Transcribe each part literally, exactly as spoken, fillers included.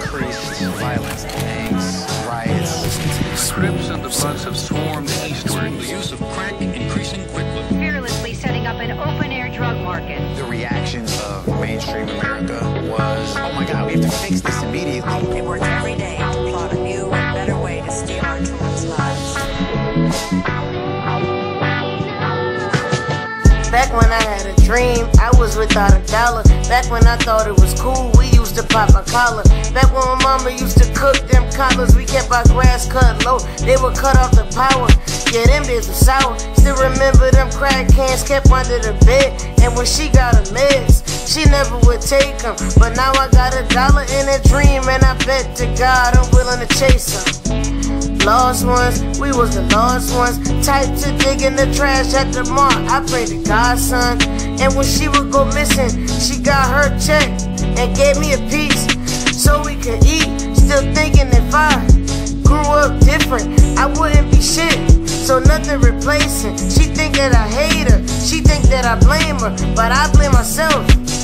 increased violence, gangs, riots. The Crips and the Bloods have swarmed eastward. The use of crack increasing quickly. Fearlessly setting up an open-air drug market. The reaction of mainstream America was, oh my God, we have to fix this immediately. They work every day to plot a new and better way to steal our children's lives. Back when I had a dream, I was without a dollar. Back when I thought it was cool, we used to pop a collar. Back when my mama used to cook them collars, we kept our grass cut low. They would cut off the power. Yeah, them days were sour. Still remember them crack cans kept under the bed. And when she got her meds, she never would take them. But now I got a dollar in a dream, and I bet to God I'm willing to chase them. Lost ones, we was the lost ones. Type to dig in the trash at the mall. I pray to God, son. And when she would go missing, she got her check and gave me a piece so we could eat. Still thinking if I grew up different, I wouldn't be shit. So nothing replacing. She think that I hate her, she think that I blame her, but I blame myself.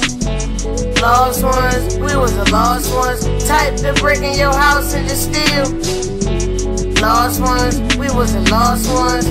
Lost ones, we was the lost ones. Type to break in your house and just steal. Lost ones, we was the lost ones.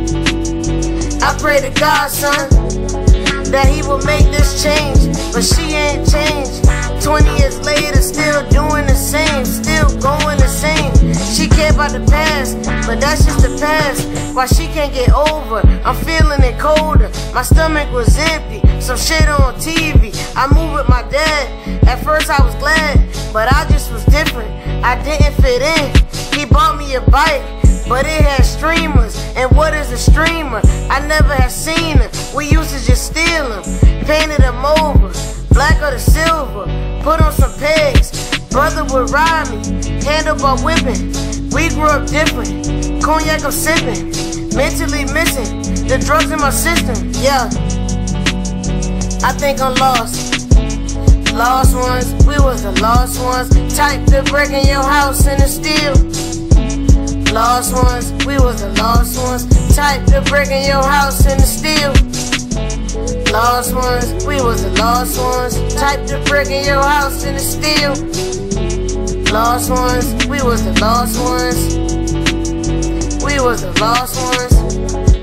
I pray to God, son, that he will make this change, but she ain't changed. Twenty years later, still doing the same, still going the same. She care about the past, but that's just the past. Why she can't get over, I'm feeling it colder. My stomach was empty, some shit on T V. I moved with my dad, at first I was glad, but I just was different, I didn't fit in. He bought me a bike, but it had streamers. And what is a streamer? I never had seen them. We used to just steal them, painted them over, black or the silver, put on some pegs. Brother would ride me, handlebar whipping. We grew up different, cognac I'm sipping, mentally missing, the drugs in my system, yeah. I think I'm lost. Lost ones, we was the lost ones. Type to break in your house and steal. Lost ones, we was the lost ones. Type to break in your house and steal. Lost ones, we was the lost ones. Type to break in your house and steal. Lost ones, we was the lost ones. We was the lost ones.